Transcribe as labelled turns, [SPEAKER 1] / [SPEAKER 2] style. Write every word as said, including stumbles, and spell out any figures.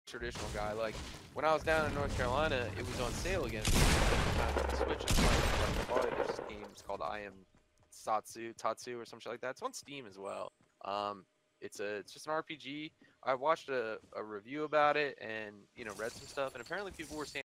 [SPEAKER 1] traditional guy. Like when I was down in North Carolina, it was on sale again. The Switch is like, there's this game. It's called I Am Satsu, Tatsu, or some shit like that. It's on Steam as well. Um, it's a it's just an R P G. I watched a, a review about it and you know read some stuff, and apparently people were saying